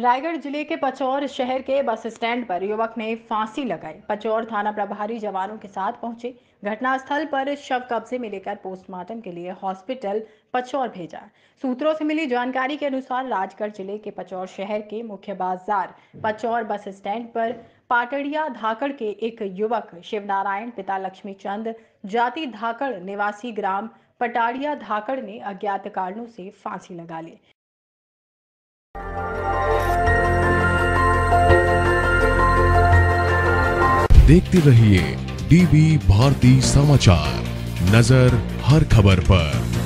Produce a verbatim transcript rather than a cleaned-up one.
रायगढ़ जिले के पचौर शहर के बस स्टैंड पर युवक ने फांसी लगाई। पचौर थाना प्रभारी जवानों के साथ पहुंचे। घटनास्थल पर शव कब्जे में लेकर पोस्टमार्टम के लिए हॉस्पिटल पचौर भेजा। सूत्रों से मिली जानकारी के अनुसार राजगढ़ जिले के पचौर शहर के मुख्य बाजार पचौर बस स्टैंड पर पाटड़िया धाकड़ के एक युवक शिवनारायण पिता लक्ष्मी चंद जाति धाकड़ निवासी ग्राम पटाड़िया धाकड़ ने अज्ञात कारणों से फांसी लगा ली। देखते रहिए डीबी भारती समाचार, नजर हर खबर पर।